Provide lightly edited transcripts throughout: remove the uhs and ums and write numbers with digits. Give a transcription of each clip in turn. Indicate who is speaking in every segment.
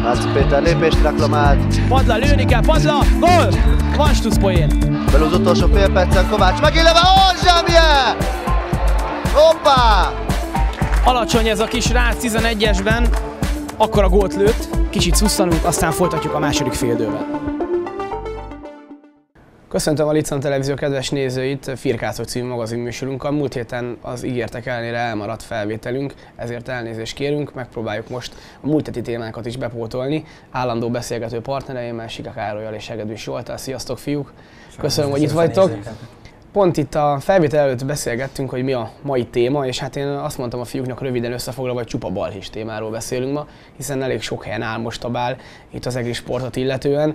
Speaker 1: Váci Péter lépést reklamált.
Speaker 2: Padla, lőni kell, padla, gól! Van stuszpoén.
Speaker 1: Belül az utolsó fél percen Kovács megéleve, zsemje! Hoppá!
Speaker 2: Alacsony ez a kis rác 11-esben, akkor a gólt lőtt, kicsit szusszanunk, aztán folytatjuk a második féldővel. Köszöntöm a Licon Televízió kedves nézőit, Firkászok című magazinműsorunkkal. Múlt héten az ígértek ellenére elmaradt felvételünk, ezért elnézést kérünk, megpróbáljuk most a múlt heti témákat is bepótolni. Állandó beszélgető partnereimmel, Sika Károllyal és Hegedűs Zsolttal. Sziasztok, fiúk! Köszönöm, hogy itt vagytok. Pont itt a felvétel előtt beszélgettünk, hogy mi a mai téma, és hát én azt mondtam a fiúknak röviden összefoglalva, hogy csupa balhés témáról beszélünk ma, hiszen elég sok helyen áll most a bál itt az egri sportot illetően.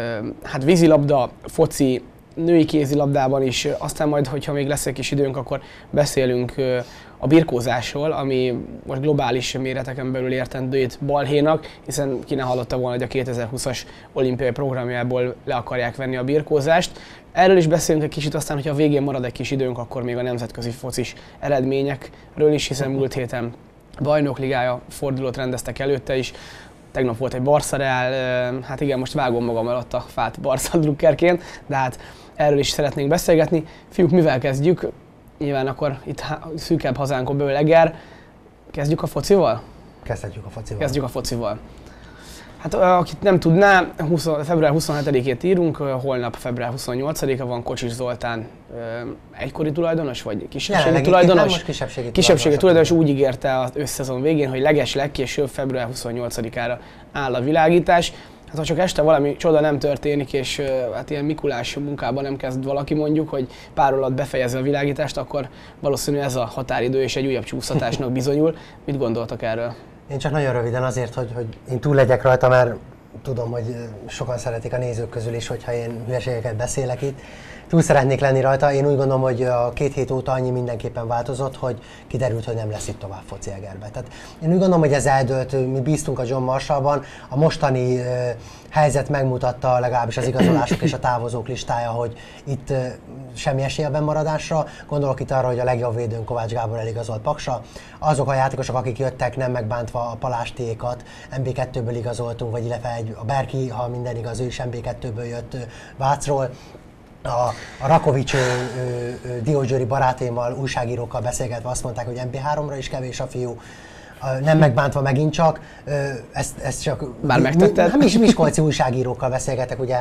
Speaker 2: Hát vízilabda, foci, női kézilabdában is, aztán majd, hogyha még lesz egy kis időnk, akkor beszélünk a birkózásról, ami most globális méreteken belül értendő itt balhénak, hiszen ki ne hallotta volna, hogy a 2020-as olimpiai programjából le akarják venni a birkózást. Erről is beszélünk egy kicsit, aztán, hogyha a végén marad egy kis időnk, akkor még a nemzetközi focis eredményekről is, hiszen múlt héten bajnokligája fordulót rendeztek előtte is. Tegnap volt egy Barca Real, hát igen, most vágom magam alatt a fát Barca drukkerként, de hát erről is szeretnénk beszélgetni. Fiúk, mivel kezdjük? Nyilván akkor itt szűkebb hazánkon belül Eger. Kezdjük a focival? Kezdjük a focival. Hát akit nem tudná, február 27-ét írunk, holnap február 28-a van, Kocsis Zoltán egykori tulajdonos, vagy kisebbségi tulajdonos? Kisebbségi tulajdonos úgy ígérte az összszezon végén, hogy legkésőbb február 28-ára áll a világítás. Hát ha csak este valami csoda nem történik, és hát ilyen Mikulás munkában nem kezd valaki mondjuk, hogy pár alatt befejezi a világítást, akkor valószínűleg ez a határidő és egy újabb csúsztatásnak bizonyul. Mit gondoltak erről?
Speaker 3: Én csak nagyon röviden azért, hogy én túl legyek rajta, mert tudom, hogy sokan szeretik a nézők közül is, hogyha én hülyeségeket beszélek itt. Túl szeretnék lenni rajta. Én úgy gondolom, hogy a 2 hét óta annyi mindenképpen változott, hogy kiderült, hogy nem lesz itt tovább foci Egerbe. Tehát én úgy gondolom, hogy ez eldőlt, mi bíztunk a John Marshallban. A mostani helyzet megmutatta, legalábbis az igazolások és a távozók listája, hogy itt semmi esély a bennmaradásra. Gondolok itt arra, hogy a legjobb védőn Kovács Gábor eligazolt Paksa. Azok a játékosok, akik jöttek, nem megbántva a Palástékat, MB2-ből igazoltunk, vagy illetve a Berki, ha minden igaz, ő is MB2-ből jött Vácról. A Rakovics Diógyőri barátaimmal, újságírókkal beszélgetve azt mondták, hogy MB3-ra is kevés a fiú. Nem megbántva megint csak, ezt csak...
Speaker 2: Bár megtetted?
Speaker 3: Miskolci újságírókkal beszélgetek, ugye,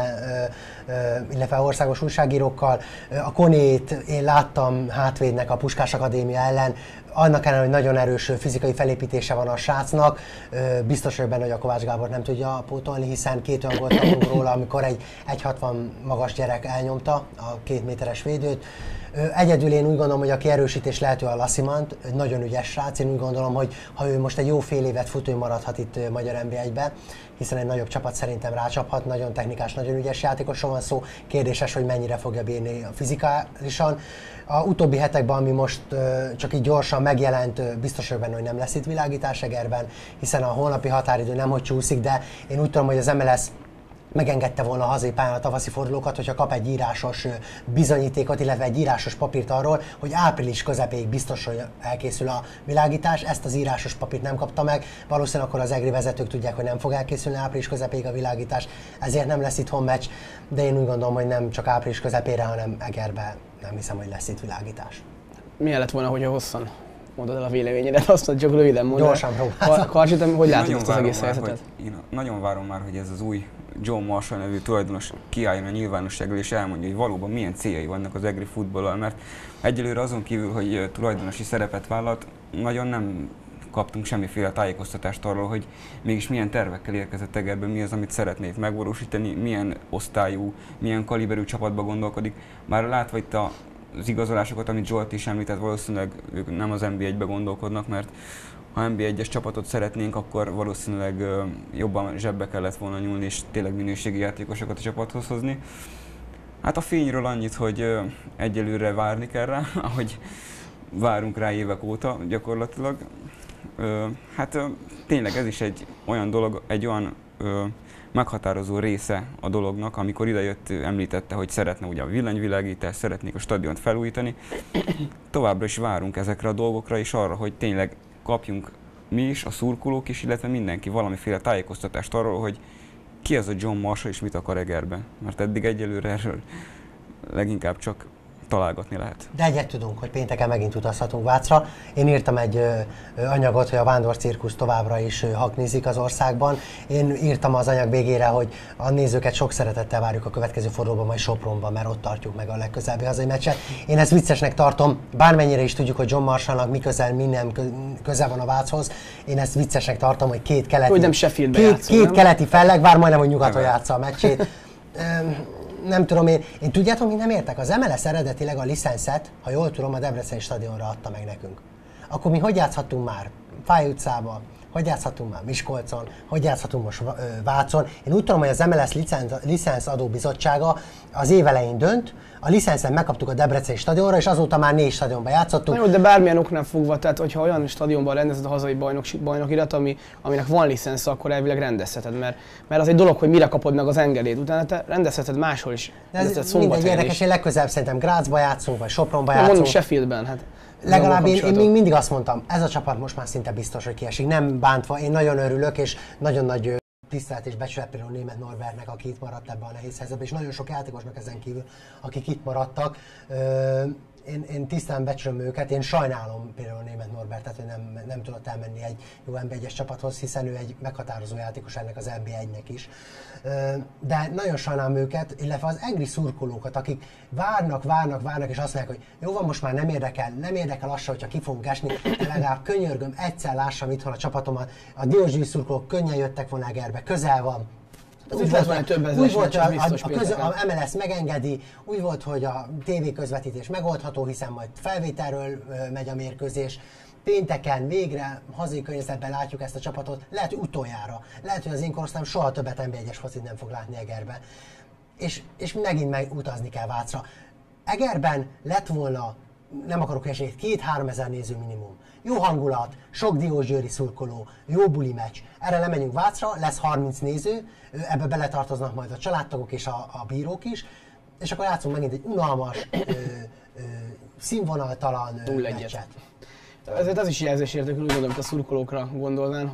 Speaker 3: illetve országos újságírókkal. A Konét én láttam hátvédnek a Puskás Akadémia ellen, annak ellenére, hogy nagyon erős fizikai felépítése van a srácnak, biztos vagyok benne, hogy a Kovács Gábor nem tudja pótolni, hiszen 2 olyan gólt kapunk róla, amikor egy 1,60 magas gyerek elnyomta a 2 méteres védőt. Egyedül én úgy gondolom, hogy a kierősítés lehető a Lassimant, egy nagyon ügyes srác. Én úgy gondolom, hogy ha ő most egy jó fél évet fut, ő maradhat itt magyar NB1-be, hiszen egy nagyobb csapat szerintem rácsaphat, nagyon technikás, nagyon ügyes játékosról van szó, kérdéses, hogy mennyire fogja bírni a fizikálisan. A utóbbi hetekben, ami most csak így gyorsan megjelent, biztos vagyok benne, hogy nem lesz itt világítás Egerben, hiszen a holnapi határidő nemhogy csúszik, de én úgy tudom, hogy az MLS megengedte volna a hazai pályán a tavaszi fordulókat, hogyha kap egy írásos bizonyítékot, illetve egy írásos papírt arról, hogy április közepéig biztos, hogy elkészül a világítás. Ezt az írásos papírt nem kapta meg, valószínűleg akkor az egri vezetők tudják, hogy nem fog elkészülni április közepéig a világítás, ezért nem lesz itthon meccs, de én úgy gondolom, hogy nem csak április közepére, hanem Egerben nem hiszem, hogy lesz itt világítás.
Speaker 2: Milyen lett volna, hogyha hosszan mondod el a véleményedet, azt mondod, csak röviden mondod.
Speaker 3: Gyorsan próbálom.
Speaker 2: Karcsi, hogy látod ezt az egész helyzetet?
Speaker 4: Én nagyon várom már, hogy ez az új John Marshall nevű tulajdonos kiálljon a nyilvánossággal és elmondja, hogy valóban milyen céljai vannak az egri futballal, mert egyelőre azon kívül, hogy tulajdonosi szerepet vállalt, nagyon nem kaptunk semmiféle tájékoztatást arról, hogy mégis milyen tervekkel érkezett Egerbe, mi az, amit szeretné megvalósítani, milyen osztályú, milyen kaliberű csapatba gondolkodik. Már látva itt az igazolásokat, amit Zsolt is említett, valószínűleg ők nem az NB1-be gondolkodnak, mert ha NB1-es csapatot szeretnénk, akkor valószínűleg jobban zsebbe kellett volna nyúlni, és tényleg minőségi játékosokat a csapathoz hozni. Hát a fényről annyit, hogy egyelőre várni kell rá, ahogy várunk rá évek óta gyakorlatilag. Hát tényleg ez is egy olyan dolog, egy olyan meghatározó része a dolognak, amikor idejött, említette, hogy szeretne ugye a villanyvilágítást, szeretnék a stadiont felújítani. Továbbra is várunk ezekre a dolgokra, és arra, hogy tényleg kapjunk mi is, a szurkolók is, illetve mindenki valamiféle tájékoztatást arról, hogy ki az a John Marshall és mit akar Egerben. Mert eddig egyelőre erről leginkább csak találgatni lehet.
Speaker 3: De egyet tudunk, hogy pénteken megint utazhatunk Vácra. Én írtam egy anyagot, hogy a vándorcirkusz továbbra is haknizik az országban. Én írtam az anyag végére, hogy a nézőket sok szeretettel várjuk a következő fordulóban, majd Sopronban, mert ott tartjuk meg a legközelebbi hazai meccset. Én ezt viccesnek tartom, bármennyire is tudjuk, hogy John Marshallnak mi közel van a Váchoz. Én ezt viccesnek tartom, hogy két keleti felleg, vár majdnem, hogy nyugaton játsza a meccsét. Nem tudom, én tudjátok, mit nem értek? Az MLS eredetileg a licenszet, ha jól tudom, a Debreceni stadionra adta meg nekünk. Akkor mi hogy játszhattunk már Fáy utcában, hogy játszhatunk már Miskolcon, hogy játszhatunk most Vácon. Én úgy tudom, hogy az MLS licenszadó bizottsága az év elején dönt, a licenszet megkaptuk a Debreceni stadionra, és azóta már 4 stadionban játszottunk.
Speaker 2: Jó, de bármilyen oknál fogva, tehát hogyha olyan stadionban rendezed a hazai bajnokirat, aminek van licensz, akkor elvileg rendezheted, mert az egy dolog, hogy mire kapod meg az engedélyt, utána te rendezheted máshol is.
Speaker 3: Ez mindegy érdekes, én legközelebb szerintem Grazba játszunk, vagy Sopronba játszunk.
Speaker 2: Mondom Sheffieldben, hát.
Speaker 3: Legalább én még mindig azt mondtam, ez a csapat most már szinte biztos, hogy kiesik. Nem bántva, én nagyon örülök, és nagyon nagy tisztelet és becsület például Németh Norbertnek, aki itt maradt ebben a nehéz helyzetben, és nagyon sok játékosnak ezen kívül, akik itt maradtak. Én tisztán becsülöm őket, én sajnálom például Németh Norbertet, hogy nem tudott elmenni egy jó NB1-es csapathoz, hiszen ő egy meghatározó játékos ennek az NB1-nek is. De nagyon sajnálom őket, illetve az egri szurkolókat, akik várnak, és azt mondják, hogy jó van, most már nem érdekel az se, hogyha ki fogunk esni, de legalább könyörgöm, egyszer lássam itthon a csapatomat. A Diósgyőri szurkolók könnyen jöttek volna Egerbe, közel van. Úgy volt, hogy a MLS megengedi, úgy volt, hogy a TV közvetítés megoldható, hiszen majd felvételről megy a mérkőzés. Pénteken végre hazai környezetben látjuk ezt a csapatot, lehet, hogy utoljára. Lehet, hogy az én korosztályom soha többet NB1-es focit nem fog látni Egerben. És megint utazni kell Vácra. Egerben lett volna, nem akarok esélyt, 2-3 ezer néző minimum. Jó hangulat, sok diósgyőri szurkoló, jó buli meccs. Erre lemegyünk Vácra, lesz 30 néző, ebbe beletartoznak majd a családtagok és a bírók is, és akkor játszunk megint egy unalmas, színvonaltalan meccset.
Speaker 2: Ezért az is jelzésértékű, úgy gondolom, hogy a szurkolókra gondolván,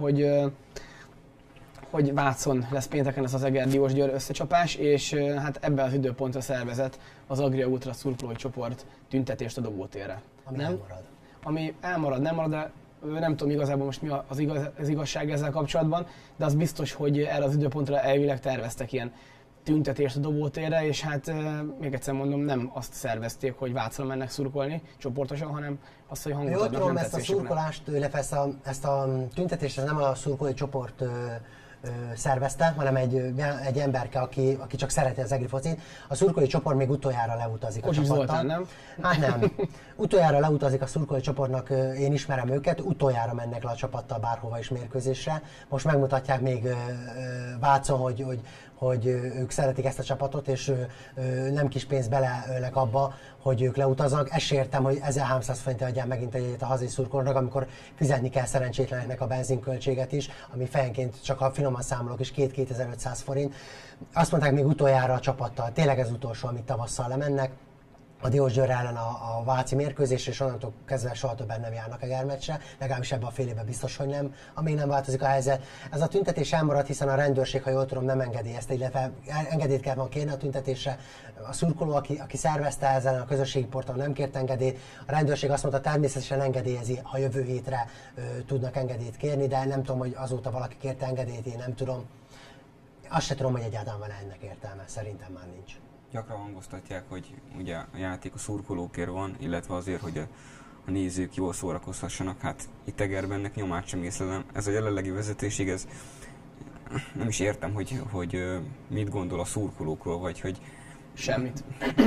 Speaker 2: hogy Vácon lesz pénteken ez az Eger-Diósgyőr összecsapás, és hát ebben az időpontra szervezett az Agria Ultra szurkolói csoport tüntetést a dobótérre.
Speaker 3: Ami elmarad.
Speaker 2: Ami elmarad, nem marad, de nem tudom igazából most mi az igazság ezzel kapcsolatban, de az biztos, hogy erre az időpontra elvileg terveztek ilyen tüntetést a dobótérre, és hát még egyszer mondom, nem azt szervezték, hogy Vácra mennek szurkolni csoportosan, hanem azt, hogy hangot adnak,
Speaker 3: tudom, ezt a szurkolást, illetve ezt a tüntetést nem a szurkolói csoport szervezte, hanem egy emberke, aki csak szereti az egri focit. A szurkolói csoport még utoljára leutazik a csapattal.
Speaker 2: Zoltán, nem?
Speaker 3: Hát nem. Utoljára leutazik a szurkolói csoportnak, én ismerem őket, utoljára mennek le a csapattal bárhova is mérkőzésre. Most megmutatják még Vácon, hogy ők szeretik ezt a csapatot, és nem kis pénzt beleölnek abba, hogy ők leutaznak. Ezt értem, hogy 1300 forinttal adják megint egyet a hazai szurkolóknak, amikor fizetni kell szerencsétleneknek a benzinköltséget is, ami fejenként csak a finoman számolok is 2-2500 forint. Azt mondták még utoljára a csapattal, tényleg ez utolsó, amit tavasszal lemennek. A Diósgyőr ellen a váci mérkőzés, és onnantól kezdve soha többen nem járnak Egermeccsre, legalábbis ebben a fél évben biztos, hogy nem, amíg nem változik a helyzet. Ez a tüntetés elmarad, hiszen a rendőrség, ha jól tudom, nem engedélyezte, illetve engedélyt kell van kérni a tüntetésre. A szurkoló, aki szervezte ezen a közösségi portálon, nem kért engedélyt. A rendőrség azt mondta, természetesen engedélyezi, ha jövő hétre tudnak engedélyt kérni, de nem tudom, hogy azóta valaki kérte engedélyt, én nem tudom. Azt se tudom, hogy egyáltalán van ennek értelme, szerintem már nincs.
Speaker 4: Gyakran hangoztatják, hogy ugye a játék a szurkolókért van, illetve azért, hogy a nézők jól szórakozhassanak. Hát itt Egerben ennek nyomát sem észlelem. Ez a jelenlegi vezetőség, ez nem is értem, hogy mit gondol a szurkolókról, vagy hogy...
Speaker 2: Semmit.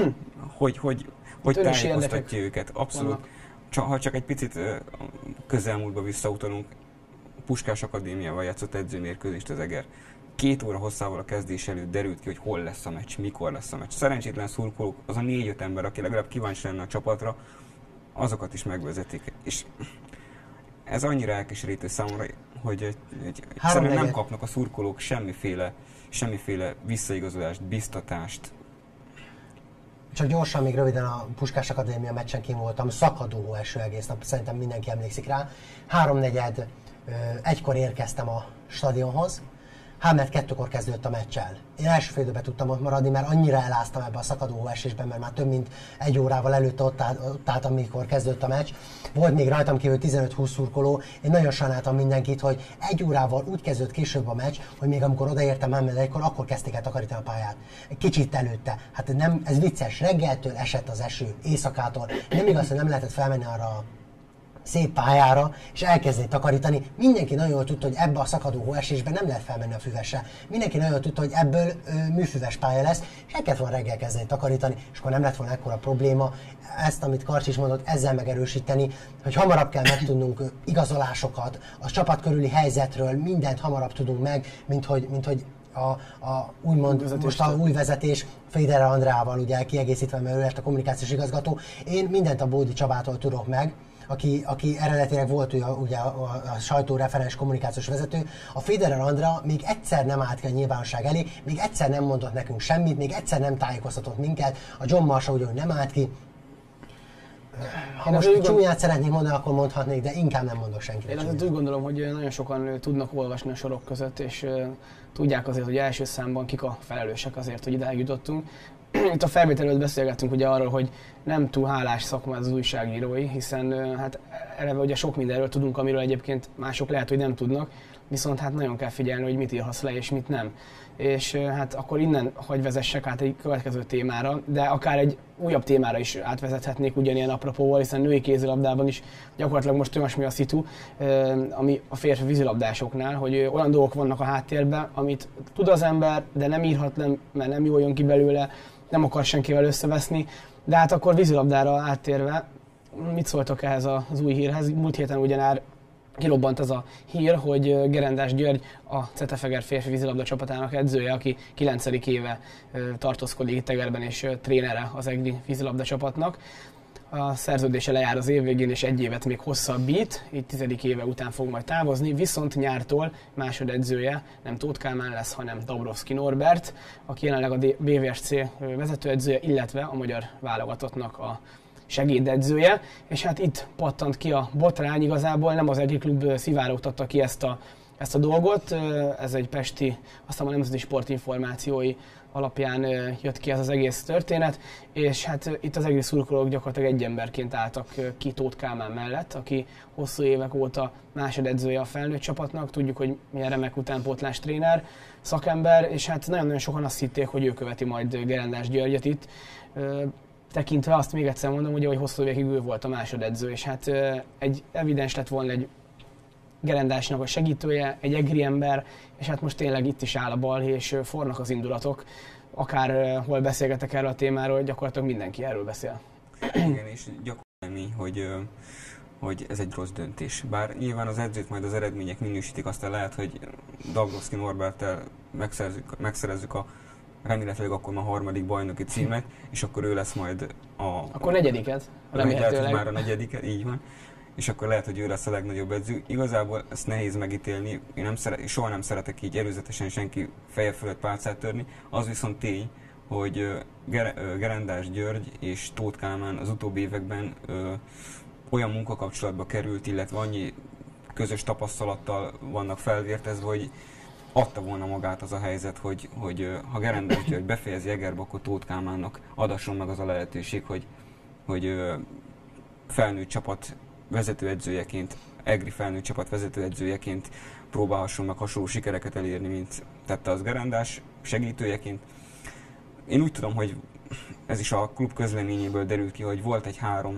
Speaker 4: Hogy tájékoztatja őket. Abszolút. Ha csak egy picit közelmúltba visszautalunk, Puskás Akadémiával játszott edzőmérkőzést az Eger. 2 óra hosszával a kezdés előtt derült ki, hogy hol lesz a meccs, mikor lesz a meccs. Szerencsétlen szurkolók, az a 4-5 ember, aki legalább kíváncsi lenne a csapatra, azokat is megvezetik. És ez annyira elkeserítő számomra, hogy egyszerűen nem kapnak a szurkolók semmiféle visszaigazolást, biztatást.
Speaker 3: Csak gyorsan, még röviden a Puskás Akadémia meccsen kim voltam, szakadó eső egész nap, szerintem mindenki emlékszik rá. 3-4 1-kor érkeztem a stadionhoz, 3-2-kor kezdődött a meccsel. Én első fél időben tudtam ott maradni, mert annyira eláztam ebbe a szakadó hóesésben, mert már több mint 1 órával előtte ott álltam, amikor kezdődött a meccs. Volt még rajtam kívül 15-20 szurkoló. Én nagyon sajnáltam mindenkit, hogy 1 órával úgy kezdődött később a meccs, hogy még amikor odaértem 3-1-kor, akkor kezdték el takarítani a pályát. Kicsit előtte. Hát nem, ez vicces, reggeltől esett az eső, éjszakától. Nem igaz, hogy nem lehetett felmenni arra a szép pályára, és elkezdeni takarítani. Mindenki nagyon jól tudta, hogy ebbe a szakadó hóesésben nem lehet felmenni a füvesre. Mindenki nagyon jól tudta, hogy ebből műfüves pálya lesz, és el kellett volna reggel kezdeni takarítani, és akkor nem lett volna ekkora probléma. Ezt, amit Karcsi is mondott, ezzel megerősíteni, hogy hamarabb kell megtudnunk igazolásokat, a csapat körüli helyzetről, mindent hamarabb tudunk meg, mint hogy úgymond most a új vezetés Federer Andreával ugye kiegészítve, mert ő lett a kommunikációs igazgató. Én mindent a Bódi Csabától tudok meg, aki eredetileg volt ugye a sajtóreferens kommunikációs vezető. A Federer Andrea még egyszer nem állt ki a nyilvánosság elé, még egyszer nem mondott nekünk semmit, még egyszer nem tájékoztatott minket. A John Marshall ugyanúgy nem állt ki. Ha most csúnyát szeretnék mondani, akkor mondhatnék, de inkább nem mondok senkinek.
Speaker 2: Én azért úgy gondolom, hogy nagyon sokan tudnak olvasni a sorok között, és tudják azért, hogy első számban kik a felelősek azért, hogy idáig jutottunk. Itt a felvétel előtt beszélgettünk ugye arról, hogy nem túl hálás szakma az újságírói, hiszen hát eleve ugye sok mindenről tudunk, amiről egyébként mások lehet, hogy nem tudnak, viszont hát nagyon kell figyelni, hogy mit írhatsz le és mit nem. És hát akkor innen hagy vezessek át egy következő témára, de akár egy újabb témára is átvezethetnék ugyanilyen apropóval, hiszen női kézilabdában is gyakorlatilag most olyasmi a szitu, ami a férfi vízilabdásoknál, hogy olyan dolgok vannak a háttérben, amit tud az ember, de nem írhat le, mert nem jól jön ki belőle, nem akar senkivel összeveszni, de hát akkor vízilabdára áttérve, mit szóltok ehhez az új hírhez? Múlt héten ugyanár kirobbant az a hír, hogy Gerendás György a Cetefeger férfi vízilabda csapatának edzője, aki 9. éve tartózkodik itt Egerben és trénere az egri vízilabda csapatnak. A szerződése lejár az év végén és 1 évet még hosszabbít, így 10. éve után fog majd távozni, viszont nyártól másodedzője nem Tóth Kálmán lesz, hanem Dabrowski Norbert, aki jelenleg a BVSC vezetőedzője, illetve a magyar válogatottnak a segédedzője, és hát itt pattant ki a botrány, igazából nem az Egri Klub szivárogtatta ki ezt a dolgot, ez egy pesti, aztán a Nemzeti Sport információi alapján jött ki ez az egész történet, és hát itt az egri szurkolók gyakorlatilag egy emberként álltak ki Tóth Kálmán mellett, aki hosszú évek óta másodedzője a felnőtt csapatnak, tudjuk, hogy milyen remek utánpótlás tréner, szakember, és hát nagyon-nagyon sokan azt hitték, hogy ő követi majd Gerendás Györgyet itt. Tekintve azt még egyszer mondom, ugye, hogy hosszú évekig ő volt a másodedző, és hát egy evidens lett volna egy Gerendásnak a segítője, egy egri ember, és hát most tényleg itt is áll a balhé, és fornak az indulatok. Akárhol beszélgetek erről a témáról, gyakorlatilag mindenki erről beszél.
Speaker 4: Igen, és gyakorlatilag, hogy ez egy rossz döntés. Bár nyilván az edzőt majd az eredmények minősítik, aztán lehet, hogy Dabrowski Norberttel megszerezzük a remélhetőleg akkor már 3. bajnoki címet, és akkor ő lesz majd
Speaker 2: akkor 4.
Speaker 4: remélhetőleg. Már a 4, így van. És akkor lehet, hogy ő lesz a legnagyobb edző. Igazából ezt nehéz megítélni, én soha nem szeretek így előzetesen senki feje fölött pálcát törni. Az viszont tény, hogy Gerendás György és Tóth Kálmán az utóbbi években olyan munkakapcsolatba került, illetve annyi közös tapasztalattal vannak felvértezve, hogy adta volna magát az a helyzet, hogy ha Gerendás György befejezi Egerbe, akkor Tóth Kálmánnak adasson meg az a lehetőség, hogy felnőtt csapat vezetőedzőjeként, egri felnőtt csapat vezetőedzőjeként próbálhasson meg hasonló sikereket elérni, mint tette az Gerendás segítőjeként. Én úgy tudom, hogy ez is a klub közleményéből derült ki, hogy volt egy 3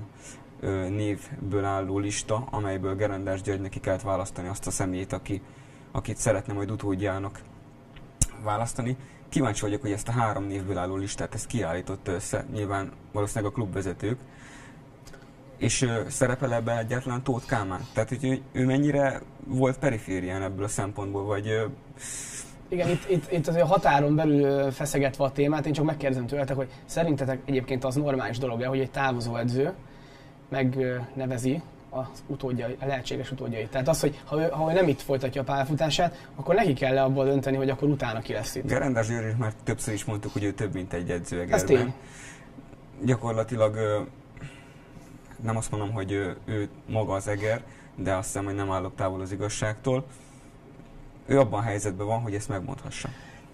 Speaker 4: névből álló lista, amelyből Gerendás Györgynek ki kellett választani azt a személyt, akit szeretne majd utódjának választani. Kíváncsi vagyok, hogy ezt a 3 névből álló listát ezt kiállította össze, nyilván valószínűleg a klubvezetők, és szerepel ebben egyáltalán Tóth Kálmán. Tehát, hogy ő mennyire volt periférián ebből a szempontból, vagy...
Speaker 2: Igen, itt azért a határon belül feszegetve a témát, én csak megkérdezem tőletek, hogy szerintetek egyébként az normális dolog-e, hogy egy távozó edző megnevezi az utódjai, a lehetséges utódjait. Tehát az, hogy ha ő nem itt folytatja a pályafutását, akkor neki kell abból dönteni, hogy akkor utána ki lesz itt.
Speaker 4: Gerendás György már többször is mondtuk, hogy ő több, mint egy edző Egerben.
Speaker 2: Ez tény.
Speaker 4: Gyakorlatilag nem azt mondom, hogy ő maga az Eger, de azt hiszem, hogy nem állok távol az igazságtól. Ő abban a helyzetben van, hogy ezt megmondhassa.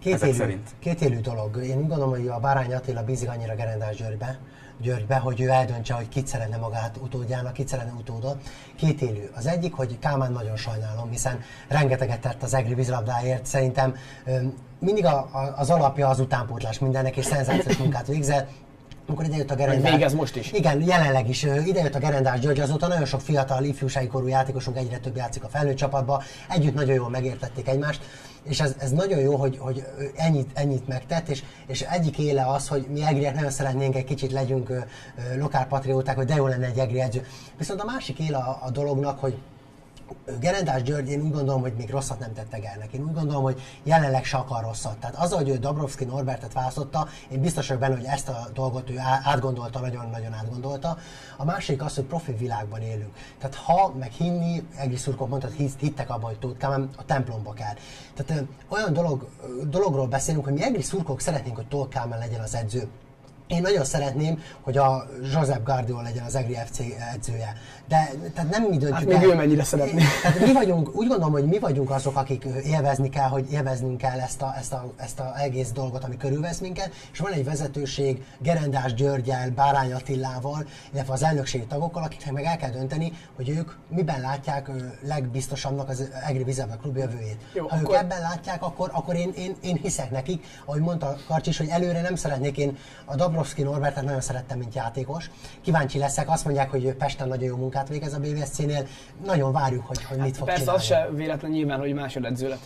Speaker 3: Kétélű dolog. Én úgy gondolom, hogy a Bárányi Attila bízik annyira Gerendás Györgybe, hogy ő eldöntse, hogy kit szeretne magát utódjának, kit szeretne utódot. Kétélű. Az egyik, hogy Kálmán nagyon sajnálom, hiszen rengeteget tett az egri vízilabdáért. Szerintem mindig az alapja az utánpótlás mindennek, és szenzációs munkát végzett. Amikor idejött a Gerendás...
Speaker 2: Végez most is.
Speaker 3: Igen, jelenleg is. Idejött a Gerendás György, azóta nagyon sok fiatal, ifjúsági korú játékosunk egyre több játszik a felnőtt csapatba. Együtt nagyon jól megértették egymást, és ez nagyon jó, hogy ennyit megtett, és egyik éle az, hogy mi egriek nagyon szeretnénk egy kicsit legyünk lokálpatrióták, hogy de jó lenne egy egri edző. Viszont a másik éle a dolognak, hogy Gerendás György, én úgy gondolom, hogy még rosszat nem tett Egernek. Én úgy gondolom, hogy jelenleg se akar rosszat. Tehát az, hogy ő Dabrowski Norbertet választotta, én biztos vagyok benne, hogy ezt a dolgot ő átgondolta, nagyon-nagyon átgondolta. A másik az, hogy profi világban élünk. Tehát ha meg hinni, egri szurkolók mondtad, hittek abban, hogy Tóth Kálmán a templomba kell. Tehát olyan dologról beszélünk, hogy mi egri szurkolók szeretnénk, hogy Tóth Kálmán legyen az edző. Én nagyon szeretném, hogy a Josep Guardiola legyen az EGRI FC edzője. De tehát nem mi döntjük
Speaker 2: el. Hát még ő mennyire szeretné.
Speaker 3: Tehát mi vagyunk, úgy gondolom, hogy mi vagyunk azok, akik élveznünk kell ezt a egész dolgot, ami körülvesz minket, és van egy vezetőség Gerendás Györggyel, Bárányi Attilával, illetve az elnökségi tagokkal, akiknek meg el kell dönteni, hogy ők miben látják legbiztosabbnak az EGRI Vízilabda Klub jövőjét. Jó, ha ők ebben látják, akkor én hiszek nekik, ahogy mondta Karcsis, hogy előre nem szeretnék én a Dabrowski Norbertet nagyon szerettem, mint játékos. Kíváncsi leszek, azt mondják, hogy Pesten nagyon jó munkát végez a BVSC-nél. Nagyon várjuk, hogy mit fog
Speaker 2: persze
Speaker 3: csinálni.
Speaker 2: az se véletlen nyilván, hogy másodedző lett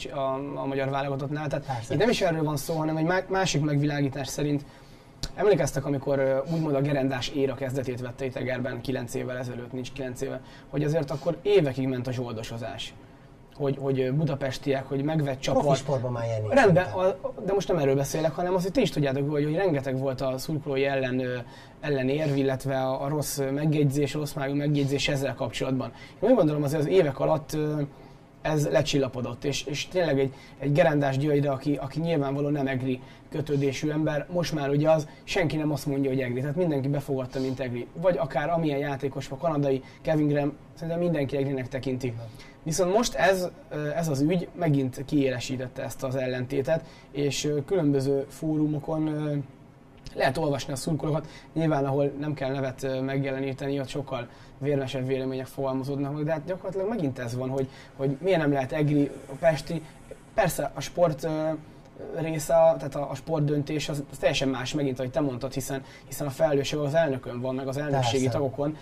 Speaker 2: a magyar válogatottnál. Tehát itt nem is erről van szó, hanem egy másik megvilágítás szerint. Emlékeztek, amikor úgymond a Gerendás éra kezdetét vette itt Egerben 9 évvel ezelőtt, nincs 9 éve, hogy azért akkor évekig ment a zsoldosozás. Hogy budapestiek, hogy megvett csapat.
Speaker 3: Profi sportban már ilyen nincs.
Speaker 2: Rendben, de most nem erről beszélek, hanem azt, hogy ti is tudjátok, hogy rengeteg volt a szurkolói ellen érv, illetve a rossz megjegyzés, rossz májú megjegyzés ezzel kapcsolatban. Én úgy gondolom, azért az évek alatt ez lecsillapodott, és tényleg egy Gerendás Györgyre, aki nyilvánvalóan nem egri kötődésű ember, most már ugye senki nem azt mondja, hogy egri, tehát mindenki befogadta, mint egri. Vagy akár amilyen játékos, a kanadai Kevin Graham, szerintem mindenki egrinek tekinti. Viszont most ez az ügy megint kiélesítette ezt az ellentétet, és különböző fórumokon lehet olvasni a szurkolókat, nyilván ahol nem kell nevet megjeleníteni, ott sokkal vérmesebb vélemények fogalmazódnak, de hát gyakorlatilag megint ez van, hogy miért nem lehet egri, a pesti. Persze a sport része, tehát a sportdöntés az teljesen más megint, ahogy te mondtad, hiszen a felelősség az elnökön van, meg az elnökségi tagokon,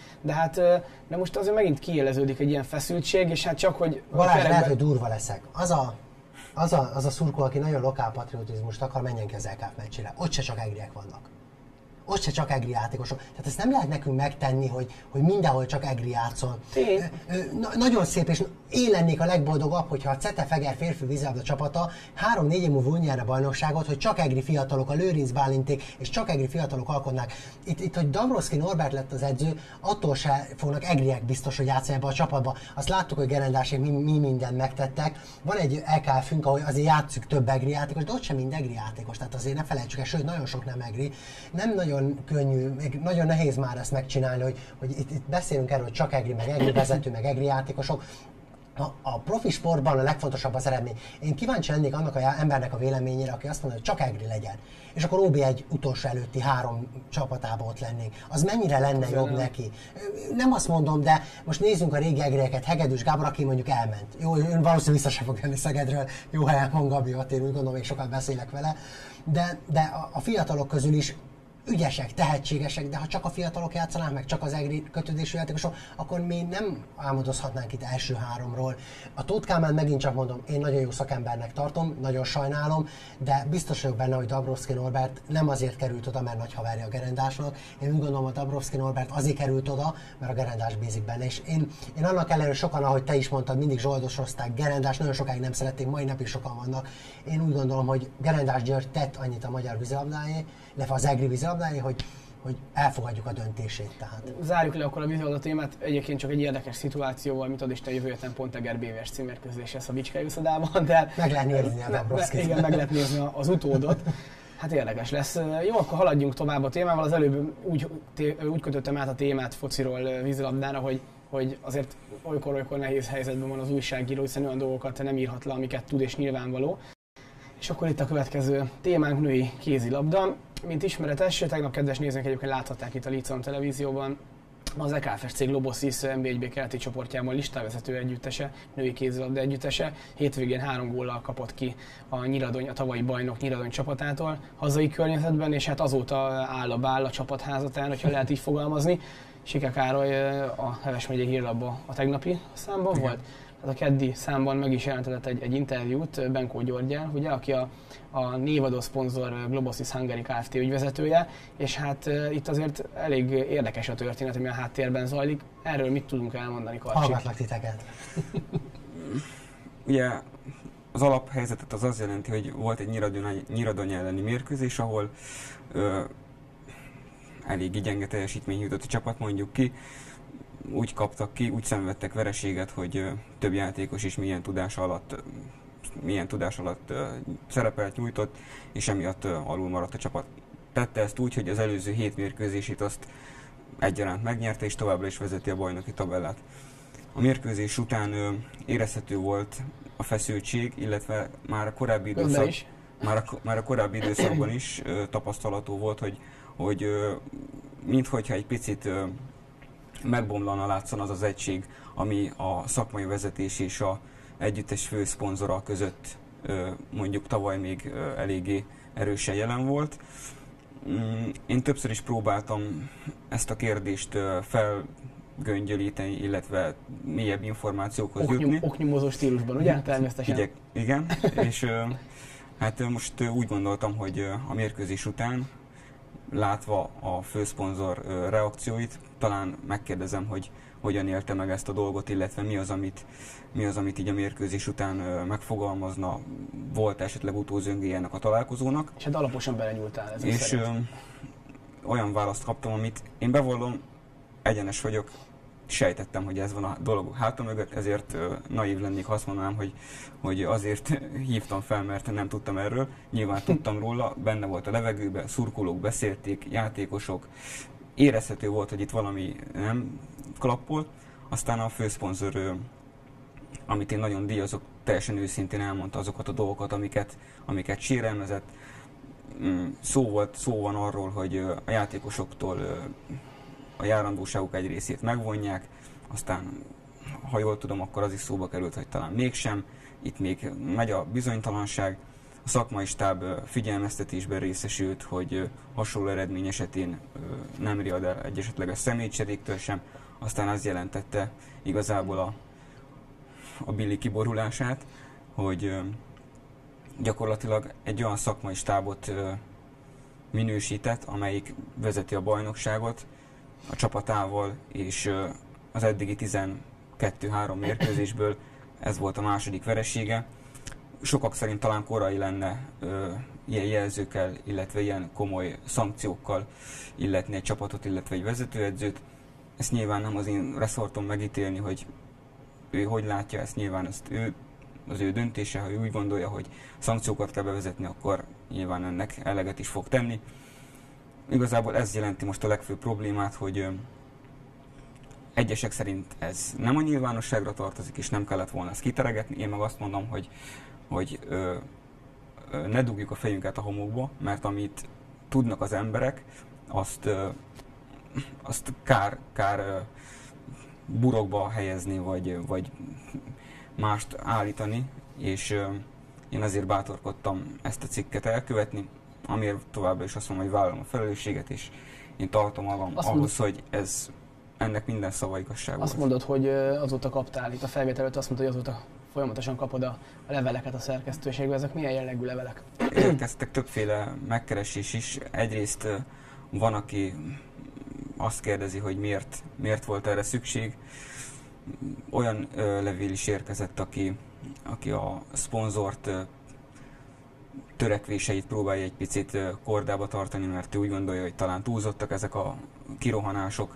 Speaker 2: de most azért megint kiéleződik egy ilyen feszültség, és hát csak, hogy...
Speaker 3: Balázs, lehet, hogy durva leszek. Az a szurkoló, aki nagyon lokálpatriotizmust akar, menjen ki az LKF meccsére. Ott se csak egriek vannak. Ott se csak egri játékosok. Tehát ezt nem lehet nekünk megtenni, hogy mindenhol csak egri játszol. Nagyon szép, és én lennék a legboldogabb, hogyha a CETEF Eger férfi vízilabda csapata 3-4 év múlva úgy nyer a bajnokságot, hogy csak egri fiatalok, a Lőrinc Bálinték és csak egri fiatalok alkotnák. Itt hogy Dabrowski Norbert lett az edző, attól se fognak egriek biztos, hogy játszani ebbe a csapatba. Azt láttuk, hogy Gerendásék mi mindent megtettek. Van egy LKF-ünk, ahol azért játszik több egri játékos, de ott sem mind egri játékos. Tehát azért ne felejtsük el, sőt, nagyon sok nem egri. Nem nagyon könnyű, még nagyon nehéz már ezt megcsinálni, hogy itt beszélünk erről, hogy csak egri, meg egri vezető, meg egri játékosok. A profi sportban a legfontosabb az eredmény. Én kíváncsi lennék annak az embernek a véleményére, aki azt mondja, hogy csak egri legyen. És akkor OB1 utolsó előtti 3 csapatában ott lennénk. Az mennyire lenne jobb neki? Nem azt mondom, de most nézzünk a régi egrieket. Hegedűs Gábor, aki mondjuk elment. Jó, ön valószínűleg vissza sem fog jönni Szegedről. Jó helyen van Gabi, ott én úgy gondolom, még sokat beszélek vele. De a fiatalok közül is ügyesek, tehetségesek, de ha csak a fiatalok játszanak, meg csak az egri kötődésű játékosok, akkor mi nem álmodozhatnánk itt első 3-ról. A Tóth Kálmán megint csak mondom, én nagyon jó szakembernek tartom, nagyon sajnálom, de biztos vagyok benne, hogy Dabrowski Norbert nem azért került oda, mert nagy haverja a Gerendásnak. Én úgy gondolom, hogy Dabrowski Norbert azért került oda, mert a Gerendás bízik benne. És én annak ellenére sokan, ahogy te is mondtad, mindig zsoldosozták Gerendás, nagyon sokáig nem szerették, mai napig sokan vannak. Én úgy gondolom, hogy Gerendás György tett annyit a magyar vízilabdáé, illetve az egri vízilabdáé, hogy elfogadjuk a döntését. Tehát.
Speaker 2: Zárjuk le akkor a vízilabda témát, egyébként csak egy érdekes szituációval, mit ad Isten jövő héten pont Eger BVS címérkőzés lesz a Bicskei úszodában, de...
Speaker 3: Meg lehet nézni a Dabrowskit.
Speaker 2: Igen, meg lehet nézni az utódot. Hát érdekes lesz. Jó, akkor haladjunk tovább a témával. Az előbb úgy kötöttem át a témát fociról vízilabdára, hogy hogy azért olykor nehéz helyzetben van az újságíró, hiszen olyan dolgokat nem írhat le, amiket tud és nyilvánvaló. És akkor itt a következő témánk, női kézilabda. Mint ismeretes, tegnap kedves nézők egyébként láthatták itt a Licon televízióban, az EKFSC Globosis NB1B keleti csoportjában listávezető együttese, női kézilabda együttese. Hétvégén 3 góllal kapott ki a tavalyi bajnok Nyíradony csapatától hazai környezetben, és hát azóta áll a bál a csapatházatán, hogyha lehet így fogalmazni. Sike Károly a Heves megyei hírlapban a tegnapi számban volt. Tehát a keddi számban meg is jelentetett egy interjút Benkó Györggyel, ugye, aki a névadó szponzor Globosis Hungary Kft. Ügyvezetője, és hát itt azért elég érdekes a történet, ami a háttérben zajlik. Erről mit tudunk elmondani, Karcsi?
Speaker 3: Hallgatlak titeket.
Speaker 4: Ugye az alaphelyzetet az azt jelenti, hogy volt egy Nyíradony elleni mérkőzés, ahol elég gyenge teljesítmény jutott a csapat, mondjuk ki. Úgy kaptak ki, úgy szenvedtek vereséget, hogy több játékos is milyen tudás alatt szerepelt, nyújtott, és emiatt alul maradt a csapat. Tette ezt úgy, hogy az előző 7 mérkőzését azt egyaránt megnyerte, és továbbra is vezeti a bajnoki tabellát. A mérkőzés után érezhető volt a feszültség, illetve már a korábbi időszakban is tapasztalható volt, hogy minthogyha egy picit megbomlana, látszon az az egység, ami a szakmai vezetés és a együttes főszponzora között mondjuk tavaly még eléggé erősen jelen volt. Én többször is próbáltam ezt a kérdést felgöngyölíteni, illetve mélyebb információkhoz jutni.
Speaker 2: Oknyomozó stílusban, ugye? Természetesen.
Speaker 4: Igen, és hát most úgy gondoltam, hogy a mérkőzés után, látva a főszponzor reakcióit, talán megkérdezem, hogy hogyan élte meg ezt a dolgot, illetve mi az, amit így a mérkőzés után megfogalmazna, volt esetleg utózöngéje ennek a találkozónak.
Speaker 2: És hát alaposan belenyúltál ez.
Speaker 4: És olyan választ kaptam, amit én bevallom, egyenes vagyok, sejtettem, hogy ez van a dolog hátam mögött, ezért naív lennék, ha azt mondanám, hogy azért hívtam fel, mert nem tudtam erről. Nyilván tudtam róla, benne volt a levegőben, szurkolók beszélték, játékosok. Érezhető volt, hogy itt valami nem klappol. Aztán a főszponzor, amit én nagyon díjazok, teljesen őszintén elmondta azokat a dolgokat, amiket sérelmezett. Szó van arról, hogy a játékosoktól a járandóságuk egy részét megvonják, aztán, ha jól tudom, akkor az is szóba került, hogy talán mégsem. Itt még megy a bizonytalanság. A szakmai stáb figyelmeztetésben részesült, hogy hasonló eredmény esetén nem riad el egy esetleges személycseréktől sem. Aztán az jelentette igazából a Billy kiborulását, hogy gyakorlatilag egy olyan szakmai stábot minősített, amelyik vezeti a bajnokságot a csapatával, és az eddigi 12-3 mérkőzésből ez volt a második veresége. Sokak szerint talán korai lenne ilyen jelzőkkel, illetve ilyen komoly szankciókkal illetni egy csapatot, illetve egy vezetőedzőt. Ezt nyilván nem az én reszortom megítélni, hogy ő hogy látja ezt, nyilván az ő döntése, ha ő úgy gondolja, hogy szankciókat kell bevezetni, akkor nyilván ennek eleget is fog tenni. Igazából ez jelenti most a legfőbb problémát, hogy egyesek szerint ez nem a nyilvánosságra tartozik, és nem kellett volna ezt kiteregetni. Én meg azt mondom, hogy ne dugjuk a fejünket a homokba, mert amit tudnak az emberek, azt kár burokba helyezni, vagy mást állítani, és én azért bátorkodtam ezt a cikket elkövetni, amiért továbbra is azt mondom, hogy vállalom a felelősséget, és én tartom magam ahhoz, hogy ennek minden szava igazság volt.
Speaker 2: Azt mondod, hogy azóta kaptál, itt a felvétel előtt azt mondod, hogy azóta folyamatosan kapod a leveleket a szerkesztőségbe. Ezek milyen jellegű levelek?
Speaker 4: Érkeztek többféle megkeresés is. Egyrészt van, aki azt kérdezi, hogy miért volt erre szükség. Olyan levél is érkezett, aki a szponzort törekvéseit próbálja egy picit kordába tartani, mert ő úgy gondolja, hogy talán túlzottak ezek a kirohanások.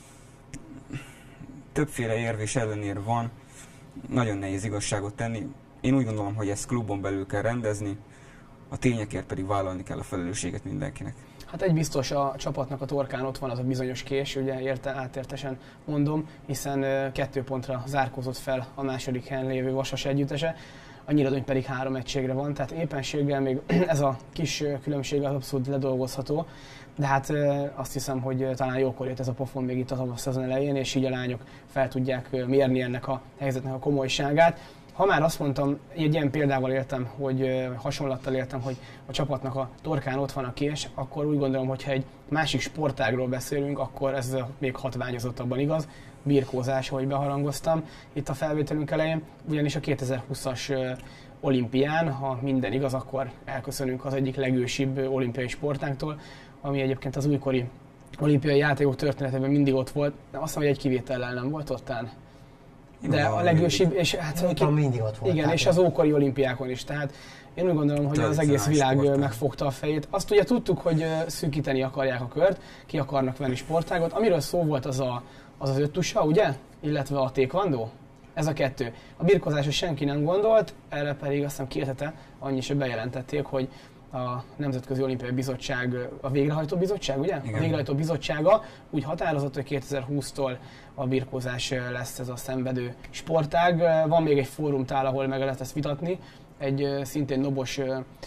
Speaker 4: Többféle érv és ellenérv van, nagyon nehéz igazságot tenni. Én úgy gondolom, hogy ezt klubon belül kell rendezni, a tényekért pedig vállalni kell a felelősséget mindenkinek.
Speaker 2: Hát egy biztos, a csapatnak a torkán ott van az a bizonyos kés, ugye átértesen mondom, hiszen 2 pontra zárkózott fel a második helyen lévő Vasas együttese, a Nyíradony pedig 3 egységre van, tehát éppenséggel még ez a kis különbség az abszolút ledolgozható, de hát azt hiszem, hogy talán jókor jött ez a pofon még itt a tavasz szezon elején, és így a lányok fel tudják mérni ennek a helyzetnek a komolyságát. Ha már azt mondtam, egy ilyen példával éltem, hogy hasonlattal éltem, hogy a csapatnak a torkán ott van a kés, akkor úgy gondolom, hogy ha egy másik sportágról beszélünk, akkor ez még hatványozottabban igaz. Birkózás, ahogy beharangoztam itt a felvételünk elején, ugyanis a 2020-as olimpián, ha minden igaz, akkor elköszönünk az egyik legősibb olimpiai sportáktól, ami egyébként az újkori olimpiai játékok történetében mindig ott volt, de azt hiszem, hogy egy kivétellel nem volt ottán. De a legősibb, és hát
Speaker 3: mindig ott volt.
Speaker 2: Igen, és az ókori olimpiákon is. Tehát én úgy gondolom, hogy az egész világ megfogta a fejét. Azt ugye tudtuk, hogy szűkíteni akarják a kört, ki akarnak venni sportágot. Amiről szó volt az öttusa, ugye? Illetve a taekwondo. Ez a 2. A birkózásra senki nem gondolt, erre pedig azt hiszem 2 hete annyi is bejelentették, hogy a Nemzetközi Olimpiai Bizottság, a végrehajtó bizottság, ugye? Igen. A végrehajtó bizottsága úgy határozott, hogy 2020-tól a birkózás lesz ez a szenvedő sportág. Van még egy fórumtál, ahol meg lehet ezt vitatni, egy szintén nobos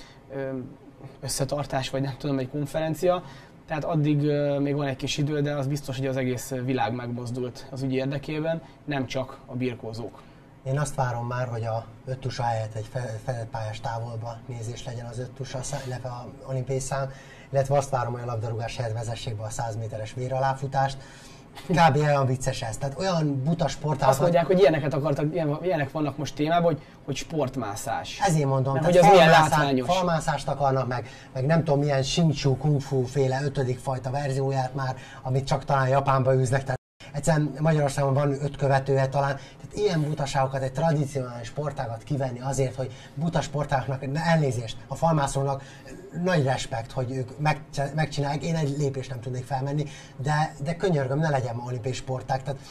Speaker 2: összetartás, vagy nem tudom, egy konferencia. Tehát addig még van egy kis idő, de az biztos, hogy az egész világ megmozdult az ügy érdekében, nem csak a birkózók.
Speaker 3: Én azt várom már, hogy a 5 tusa helyett egy fedett pályás távolba nézés legyen az 5 tusa, illetve a olimpiai szám, illetve azt várom, hogy a labdarúgás helyett vezessék be a 100 méteres véraláfutást. Kb. Olyan vicces ez, tehát olyan buta sportágat...
Speaker 2: Azt mondják, hogy ilyenek vannak most témában, hogy sportmászás.
Speaker 3: Ezért mondom,
Speaker 2: hogy az milyen látványos.
Speaker 3: Falmászást akarnak, meg nem tudom milyen Shinshu Kung Fu féle 5. fajta verzióját már, amit csak talán Japánba űznek. Tehát egyszerűen Magyarországon van 5 követője talán, tehát ilyen butaságokat, egy tradicionális sportágat kivenni azért, hogy buta sportágnak, elnézést, a falmászónak nagy respekt, hogy ők megcsinálják, én egy lépést nem tudnék felmenni, de könyörgöm, ne legyen ma olimpiai sportág. Tehát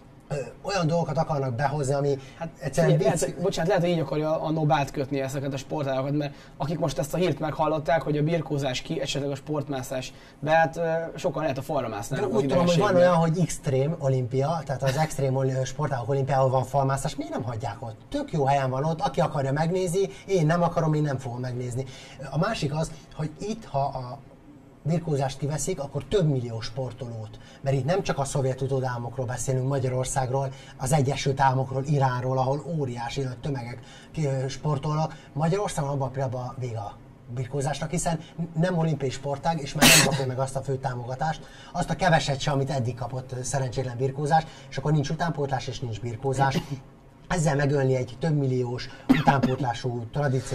Speaker 3: olyan dolgokat akarnak behozni, ami egyszerűen...
Speaker 2: Lehet, hogy így akarja a NOB átkötni ezeket a sportágokat, mert akik most ezt a hírt meghallották, hogy a birkózás ki, esetleg a sportmászás be, hát sokan lehet a falra másznának.
Speaker 3: Úgy tudom, hogy van olyan, hogy extrém olimpia, tehát az extrém sportágok olimpiáhol van falmászás, miért nem hagyják ott? Tök jó helyen van ott, aki akarja megnézni, én nem akarom, én nem fogom megnézni. A másik az, hogy itt, ha a birkózást kiveszik, akkor több millió sportolót. Mert itt nem csak a szovjet utódállamokról beszélünk, Magyarországról, az Egyesült Államokról, Iránról, ahol óriási nagy tömegek sportolnak. Magyarországon abban a pillanatban vége a birkózásnak, hiszen nem olimpiai sportág, és már nem kapja meg azt a fő támogatást, azt a keveset sem, amit eddig kapott szerencsétlen birkózás, és akkor nincs utánpótlás és nincs birkózás. Ezzel megölni egy több milliós utánpótlású,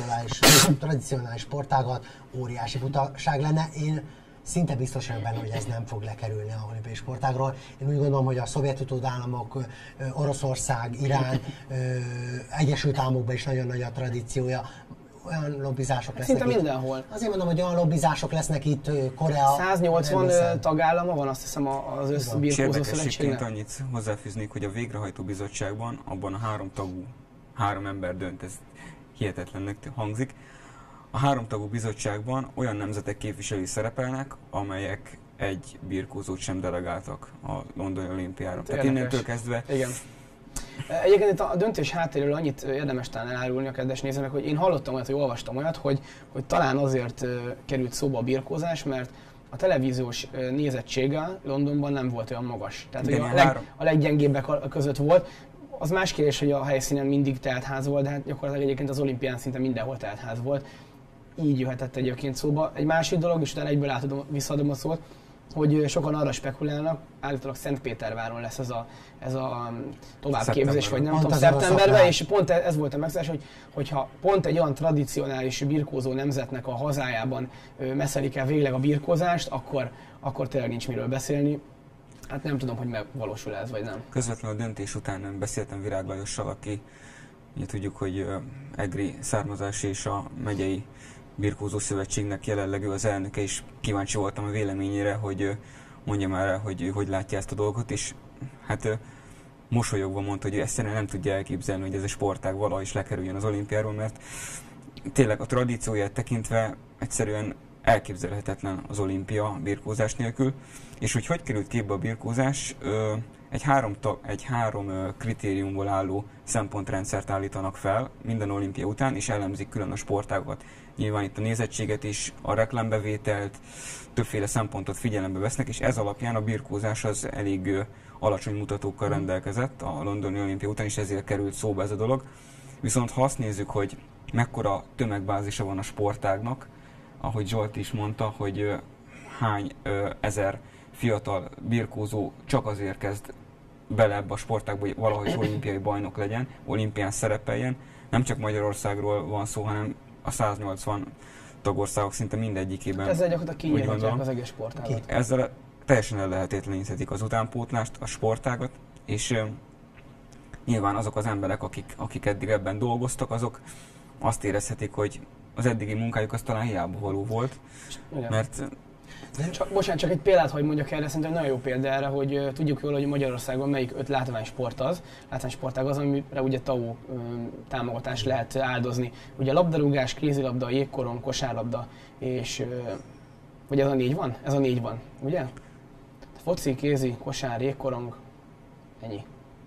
Speaker 3: tradicionális sportágat óriási butaság lenne. Én szinte biztos vagyok benne, hogy ez nem fog lekerülni a olimpiai sportágról. Én úgy gondolom, hogy a szovjet utódállamok, Oroszország, Irán, Egyesült Államokban is nagyon nagy a tradíciója. Olyan lobbizások lesznek
Speaker 2: szinte mindenhol.
Speaker 3: Azért mondom, hogy olyan lobbizások lesznek itt, Korea...
Speaker 2: 180 tagállama van, azt hiszem, az összbirkózó szövetségnek.
Speaker 4: Annyit hozzáfűznék, hogy a végrehajtó bizottságban, abban a 3 tagú, 3 ember dönt, ez hihetetlennek hangzik. A 3 tagú bizottságban olyan nemzetek képviselői szerepelnek, amelyek egy birkózót sem delegáltak a londoni olimpiára. Tehát innentől kezdve...
Speaker 2: Igen. Egyébként itt a döntés háttéről annyit érdemes talán elárulni a kedves nézőnek, hogy én hallottam olyat, hogy olvastam olyat, hogy talán azért került szóba a birkózás, mert a televíziós nézettsége Londonban nem volt olyan magas. Tehát a leggyengébbek között volt. Az más kérdés, hogy a helyszínen mindig teltház volt, de hát gyakorlatilag egyébként az olimpián szinte mindenhol teltház volt. Így jöhetett egyébként szóba. Egy másik dolog, és utána egyből visszaadom a szót, hogy sokan arra spekulálnak, állítólag Szentpéterváron lesz ez a továbbképzés, vagy nem tudom, szeptemberben, és pont ez volt a megszállás, hogyha pont egy olyan tradicionális birkózó nemzetnek a hazájában messzelik el végleg a birkózást, akkor tényleg nincs miről beszélni. Hát nem tudom, hogy megvalósul ez, vagy nem.
Speaker 4: Közvetlenül a döntés után beszéltem Virág Lajossal, aki ugye tudjuk, hogy egri származás és a megyei birkózó szövetségnek jelenleg ő az elnöke, és kíváncsi voltam a véleményére, hogy mondja már el, hogy látja ezt a dolgot, és hát mosolyogva mondta, hogy ő ezt nem tudja elképzelni, hogy ez a sportág valahogy is lekerüljön az olimpiáról, mert tényleg a tradícióját tekintve egyszerűen elképzelhetetlen az olimpia birkózás nélkül. És hogy került képbe a birkózás? Egy három kritériumból álló szempontrendszert állítanak fel minden olimpia után, és elemzik külön a sportágokat. Nyilván itt a nézettséget is, a reklámbevételt, többféle szempontot figyelembe vesznek, és ez alapján a birkózás az elég alacsony mutatókkal rendelkezett a londoni olimpia után, és ezért került szóba ez a dolog. Viszont ha azt nézzük, hogy mekkora tömegbázisa van a sportágnak, ahogy Zsolt is mondta, hogy hány ezer fiatal birkózó csak azért kezd bele ebbe a sportágba, hogy valahogy olimpiai bajnok legyen, olimpián szerepeljen. Nem csak Magyarországról van szó, hanem a 180 tagországok szinte mindegyikében.
Speaker 2: Ezzel gyakorlatilag kinyírhatják az egész sportágat.
Speaker 4: Ezzel teljesen ellehetetleníthetik az utánpótlást, a sportágat, és nyilván azok az emberek, akik eddig ebben dolgoztak, azok azt érezhetik, hogy az eddigi munkájuk az talán hiába való volt, mert...
Speaker 2: Csak egy példát, hogy mondjak erre, szerintem nagyon jó példa erre, hogy tudjuk jól, hogy Magyarországon melyik 5 látványsport az, látványsportág az, amire ugye TAO támogatást lehet áldozni. Ugye labdarúgás, kézilabda, jégkorong, kosárlabda, és vagy ez a 4 van? Ez a 4 van, ugye? Foci, kézi, kosár, jégkorong, ennyi.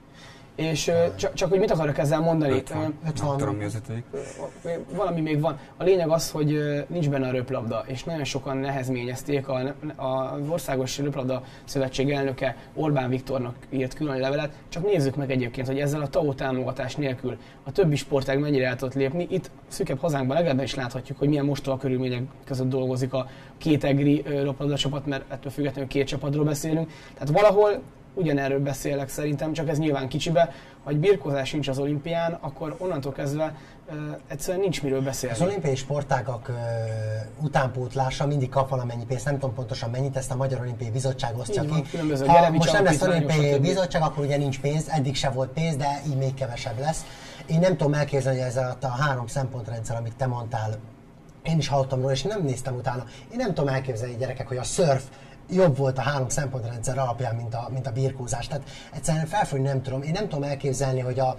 Speaker 2: És csak hogy mit akarok ezzel mondani?
Speaker 4: 50. Nem tudom, mi az 5.
Speaker 2: Valami még van. A lényeg az, hogy nincs benne a röplabda, és nagyon sokan nehezményezték. Az Országos Röplabda Szövetség elnöke Orbán Viktornak írt külön levelet. Csak nézzük meg egyébként, hogy ezzel a TAO támogatás nélkül a többi sportág mennyire el tudott lépni. Itt szűkebb hazánkban legalább is láthatjuk, hogy milyen mostoha körülmények között dolgozik a két egri röplabda csapat, mert ettől függetlenül 2 csapatról beszélünk. Tehát valahol ugyanerről beszélek szerintem, csak ez nyilván kicsibe, ha egy birkózás nincs az olimpián, akkor onnantól kezdve egyszerűen nincs miről beszélni.
Speaker 3: Az olimpiai sportágak utánpótlása mindig kap valamennyi pénzt, nem tudom pontosan mennyit, ezt a Magyar Olimpiai Bizottság osztja ki. Ha most nem lesz olimpiai bizottság, akkor ugye nincs pénz, eddig se volt pénz, de így még kevesebb lesz. Én nem tudom elképzelni, hogy ez a 3 szempontrendszer, amit te mondtál, én is hallottam róla, és nem néztem utána. Én nem tudom elképzelni, gyerekek, hogy a szörf jobb volt a 3 szempontrendszer alapján, mint a birkózás. Tehát egyszerűen felfogni nem tudom. Én nem tudom elképzelni, hogy a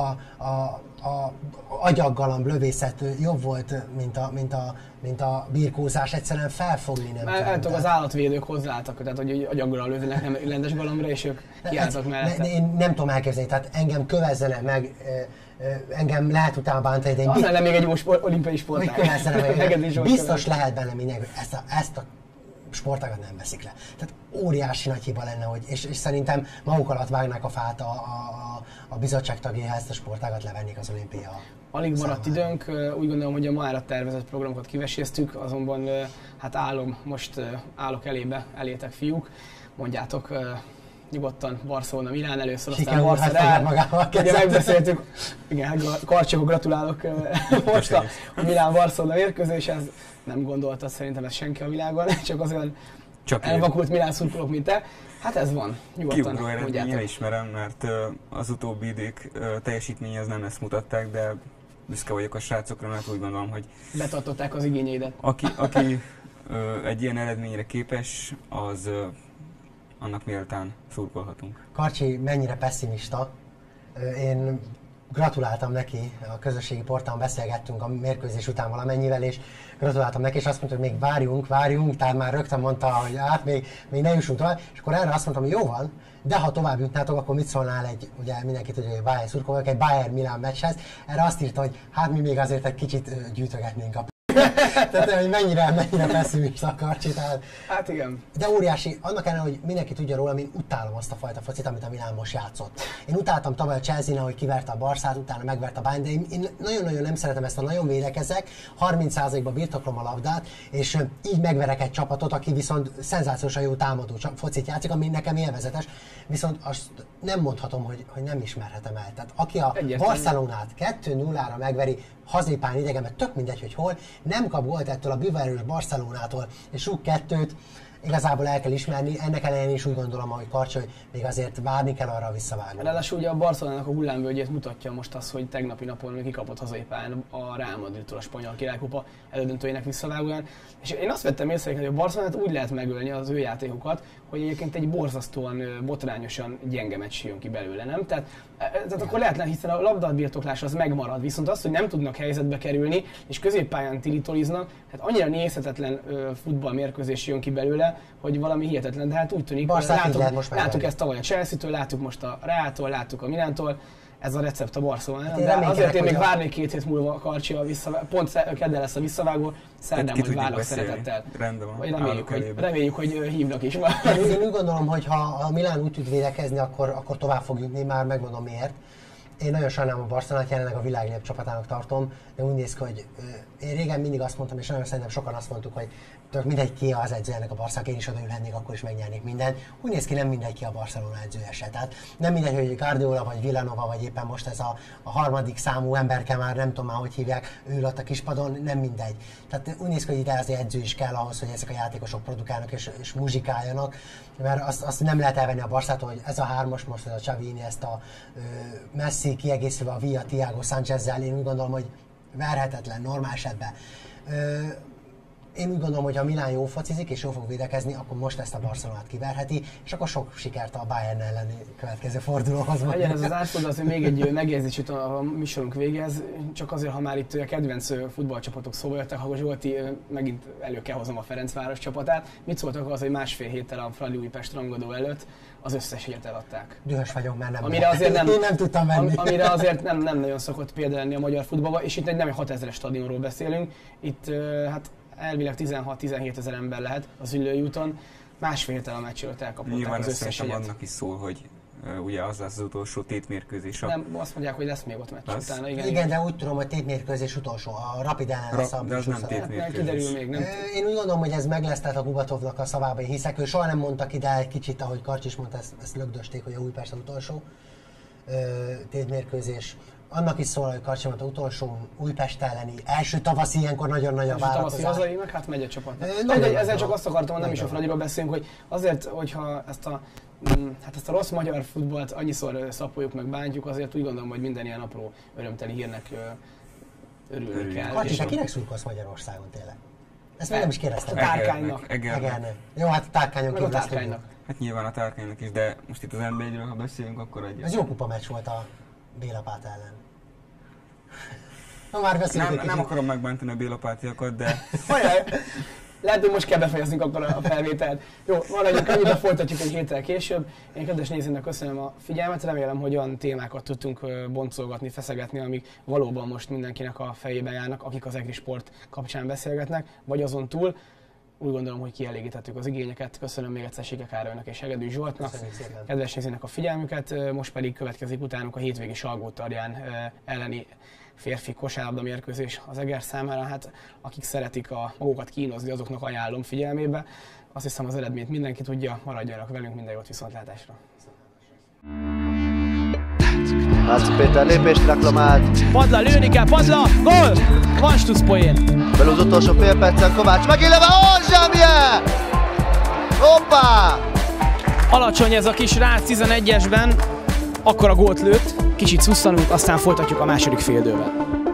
Speaker 3: agyaggalamb lövészet jobb volt, mint a birkózás. Egyszerűen felfogni nem tudom.
Speaker 2: Az állatvédők hozzáálltak, tehát hogy agyaggalamb lövőnek nem rendes galambra, és ők kiálltak mellette.
Speaker 3: Én nem tudom elképzelni, tehát engem kövezzenek meg, engem lehet utána bántani, de én...
Speaker 2: Az lenne még egy jó olimpiai sportág.
Speaker 3: Biztos lehet benne mindenki, ezt a sportágat nem veszik le. Tehát óriási nagy hiba lenne, hogy, és szerintem maguk alatt vágnák a fát a bizottság tagjai, ha ezt a sportágat levennék az olimpia.
Speaker 2: Alig maradt időnk, úgy gondolom, hogy a mára tervezett programokat kiveséztük, azonban hát most állok elétek fiúk, mondjátok nyugodtan Barcelona, Milán először, aztán Barcelona. Ugye megbeszéltük, igen, Karcsó, gratulálok most a Milán-Barcelona mérkőzéshez. Nem gondolta szerintem ezt senki a világon, csak az olyan elvakult Milán szurkolók, mint te. Hát ez van, nyugodtan
Speaker 4: kiugró eredményre ismerem, mert az utóbbi idők teljesítménye nem ezt mutatták, de büszke vagyok a srácokra, mert úgy gondolom, hogy
Speaker 2: betartották az igényeidet.
Speaker 4: Aki egy ilyen eredményre képes, az annak méltán szurkolhatunk.
Speaker 3: Karcsi mennyire pessimista. Én gratuláltam neki, a közösségi portálon beszélgettünk a mérkőzés után valamennyivel, és gratuláltam neki, és azt mondta, hogy még várjunk, tehát már rögtön mondta, hogy hát még ne jussunk tovább, és akkor erre azt mondtam, hogy jó van, de ha tovább jutnátok, akkor mit szólnál ugye mindenki tudja, hogy Bayern szurkolók, egy Bayern-Milán meccshez, erre azt írta, hogy hát mi még azért egy kicsit gyűjtögetnénk a tehát, hogy mennyire pessimista a Karcsi.
Speaker 2: Hát igen.
Speaker 3: De óriási, annak ellenére, hogy mindenki tudja róla, én utálom azt a fajta focit, amit a Milán most játszott. Én utáltam tavaly a Chelsea-nál, hogy kiverte a Barszát, utána megverte a Bayern, de én nagyon-nagyon nem szeretem ezt, nagyon védekezek, 30%-ban birtoklom a labdát, és így megverek egy csapatot, aki viszont szenzációsan jó támadó focit játszik, ami nekem élvezetes, viszont azt nem mondhatom, hogy nem ismerhetem el. Tehát aki a Barcelonát 2-0-ra megveri, hazépán idegenben, tök mindegy, hogy hol, nem kap gólt ettől a bűverős Barcelonától, és rúg 2-t. igazából el kell ismerni. Ennek ellenére is úgy gondolom, hogy Karcsi, hogy még azért várni kell arra a visszavágóra.
Speaker 2: Ráadásul ugye a Barcelonának a hullámvölgyét mutatja most az, hogy tegnapi napon kikapott hazai pályán a Real Madridtól a spanyol királykupa elődöntőjének visszavágóján. És én azt vettem észre, hogy a Barcelonát úgy lehet megölni az ő játékukat, hogy egyébként egy borzasztóan, botrányosan gyenge meccs jön ki belőle, nem? Tehát akkor lehetne, hiszen a labdabirtoklás az megmarad, viszont az, hogy nem tudnak helyzetbe kerülni, és középpályán tilitoliznak, hát annyira nézhetetlen futballmérkőzés jön ki belőle, hogy valami hihetetlen, de hát úgy tűnik, hogy láttuk ezt tavaly a Chelsea-től, láttuk most a Reáltól, láttuk a Milántól, ez a recept a Barcelonában. De azért én még várnék 2 hét múlva a Karcsi pont kedden lesz a visszavágó, szerdán majd várok szeretettel. Reméljük, hogy hívnak is.
Speaker 3: Én úgy gondolom, hogy ha a Milán úgy tud védekezni, akkor tovább fog jutni, már megmondom miért. Én nagyon sajnálom a Barcelonát, jelenleg a világ legjobb csapatának tartom, de úgy néz ki, hogy én régen mindig azt mondtam, és nagyon szerintem sokan azt mondtuk, hogy tök mindegy ki az edzőjének a Barszának, én is odaülhetnék, akkor is megnyernék mindent. Úgy néz ki, nem mindegy ki a Barcelona edzője se. Tehát nem mindegy, hogy Guardiola vagy Villanova, vagy éppen most ez a harmadik számú emberke, már nem tudom már, hogy hívják, ő ott a kispadon, nem mindegy. Tehát úgy néz ki, hogy ide az edző is kell ahhoz, hogy ezek a játékosok produkálnak és muzsikáljanak, mert azt nem lehet elvenni a Barszától, hogy ez a hármas, most ez a Xavi, ezt a Messi kiegészülve a Villa, Thiago Sanchezzel, én úgy gondolom, hogy verhetetlen, normál esetben. Én úgy gondolom, hogy ha Milán jó focizik és jó fog védekezni, akkor most ezt a Barcelonát kiverheti, és akkor sok sikert a Bayern elleni következő fordulóhoz.
Speaker 2: Legyen ez az átforduló, hogy még egy megjegyzés jut a műsorunk végéhez, csak azért, ha már itt a kedvenc futballcsapatok szóba jöttek, ha Zsolti megint elő kell hoznom a Ferencváros csapatát. Mit szóltak az, hogy 1,5 héttel a Fradi Újpest rangadó előtt az összes jegyet eladták?
Speaker 3: Dühös vagyok, mert nem.
Speaker 2: Amire azért
Speaker 3: nem tudtam menni.
Speaker 2: Amire azért nem nagyon szokott példa lenni a magyar futballban, és itt nem egy 6000-es stadionról beszélünk, itt hát elvileg 16-17 ezer ember lehet az Üllői úton, 1,5 héttel a meccs előtt elkapották az összes jegyet.
Speaker 4: Annak is szól, hogy ugye az lesz az utolsó tétmérkőzés.
Speaker 2: Nem, azt mondják, hogy lesz még ott meccs utána.
Speaker 3: Igen, de úgy tudom, hogy tétmérkőzés utolsó, a Rapid ellen lesz a
Speaker 2: kiderül még, nem?
Speaker 3: Én úgy gondolom, hogy ez meg lesz, tehát a Gubatovnak a szavában hiszek. Ő soha nem mondtak ide egy kicsit, ahogy Karcsi is mondta, ezt lögdösték, hogy a Újpest az utolsó tétmérkőzés. Annak is szól, hogy Karcsi mondta, utolsó Újpest elleni első tavaszi, ilyenkor nagyon nagy a várakozás.
Speaker 2: Tavaszi hazai, meg hát megy a csapat. Ezzel csak azt akartam, nem is a Fradiról beszélünk, hogy azért, hogyha ezt a rossz magyar futballt annyiszor szapoljuk meg, bántjuk, azért úgy gondolom, hogy minden ilyen apró örömteli hírnek örülni kell.
Speaker 3: Karcsi, te kinek szurkolsz Magyarországon tényleg? Ezt még nem is kérdeztem.
Speaker 2: A Tárkánynak.
Speaker 3: Egernek. Jó, hát a Tárkányon
Speaker 2: kívül a Tárkánynak.
Speaker 4: Hát nyilván a Tárkánynak is, de most itt az NB1-ről, ha beszélünk, akkor egy.
Speaker 3: Ez jó kupa meccs volt a Béla Pát ellen. Na már beszélünk.
Speaker 4: Nem akarom megbántani a Béla Pátiakat, de...
Speaker 2: Lehet, hogy most kell befejeznünk akkor a felvételt. Jó, maradjunk ennyibe, folytatjuk egy héttel később. Én kedves nézőnek köszönöm a figyelmet, remélem, hogy olyan témákat tudtunk boncolgatni, feszegetni, amik valóban most mindenkinek a fejében járnak, akik az EGRI Sport kapcsán beszélgetnek, vagy azon túl. Úgy gondolom, hogy kielégítettük az igényeket. Köszönöm még egyszer Sike Károlynak és Hegedűs Zsoltnak. Kedves nézőnek a figyelmüket. Most pedig következik utánuk a hétvégi Salgótarján elleni férfi kosárlabda mérkőzés az Eger számára. Hát akik szeretik magukat kínozni, azoknak ajánlom figyelmébe. Azt hiszem, az eredményt mindenki tudja, maradjanak velünk, minden jót, viszontlátásra.
Speaker 1: Háci Péter lépést reklamált.
Speaker 2: Padla, lőni kell, padla, gól! Van stuszpoén.
Speaker 1: Belül az utolsó fél percen Kovács megéleve, Zsámje! Hoppá!
Speaker 2: Alacsony ez a kis rác 11-esben, akkor a gólt lőtt, kicsit szusszanunk, aztán folytatjuk a második féldővel.